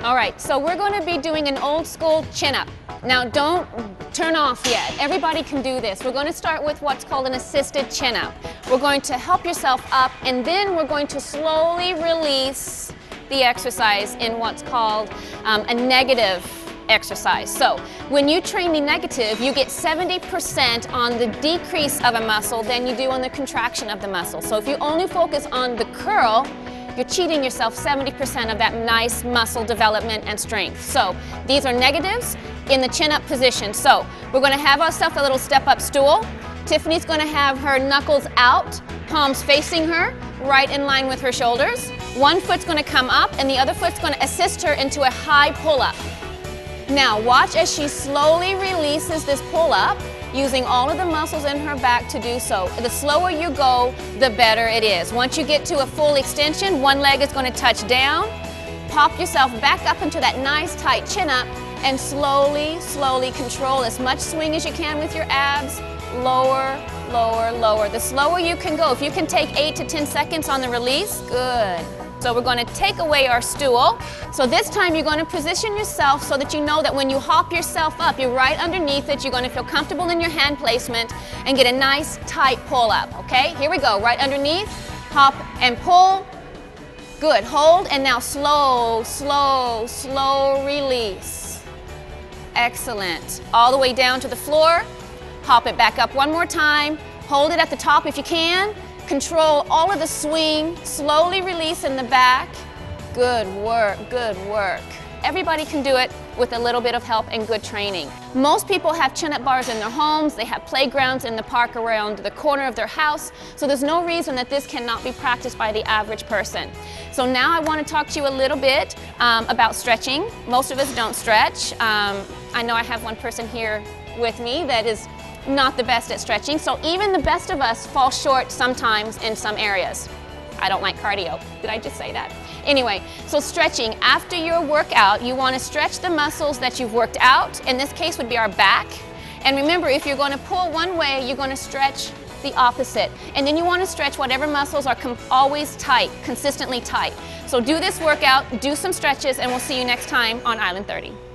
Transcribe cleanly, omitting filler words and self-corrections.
All right, so we're going to be doing an old school chin up. Now don't turn off yet. Everybody can do this. We're going to start with what's called an assisted chin up. We're going to help yourself up, and then we're going to slowly release the exercise in what's called a negative exercise. So when you train the negative, you get 70% on the decrease of a muscle than you do on the contraction of the muscle. So if you only focus on the curl, you're cheating yourself 70% of that nice muscle development and strength. So these are negatives in the chin-up position. So we're going to have ourselves a little step-up stool. Tiffany's going to have her knuckles out, palms facing her, right in line with her shoulders. One foot's going to come up, and the other foot's going to assist her into a high pull-up. Now watch as she slowly releases this pull-up, using all of the muscles in her back to do so. The slower you go, the better it is. Once you get to a full extension, one leg is going to touch down. Pop yourself back up into that nice tight chin up, and slowly, slowly control as much swing as you can with your abs. Lower, lower, lower. The slower you can go. If you can take 8 to 10 seconds on the release, good. So we're going to take away our stool. So this time you're going to position yourself so that you know that when you hop yourself up, you're right underneath it. You're going to feel comfortable in your hand placement and get a nice tight pull up, okay? Here we go, right underneath, hop and pull. Good, hold, and now slow, slow, slow release. Excellent. All the way down to the floor. Hop it back up one more time. Hold it at the top if you can. Control all of the swing, slowly release in the back. Good work, good work. Everybody can do it with a little bit of help and good training. Most people have chin-up bars in their homes, they have playgrounds in the park around the corner of their house, so there's no reason that this cannot be practiced by the average person. So now I want to talk to you a little bit about stretching. Most of us don't stretch. I know I have one person here with me that is not the best at stretching, so even the best of us fall short sometimes in some areas. I don't like cardio. Did I just say that? Anyway, so stretching. After your workout, you want to stretch the muscles that you've worked out. In this case would be our back. And remember, if you're going to pull one way, you're going to stretch the opposite. And then you want to stretch whatever muscles are always tight, consistently tight. So do this workout, do some stretches, and we'll see you next time on Island 30.